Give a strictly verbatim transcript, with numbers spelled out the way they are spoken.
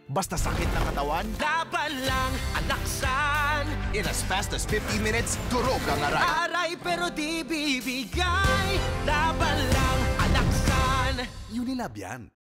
Basta sakit ng katawan, laban lang, Alaxan. in as fast as fifteen minutes, durog ang aray. Aray pero di bibigay, laban lang, Alaxan. Unilab yan.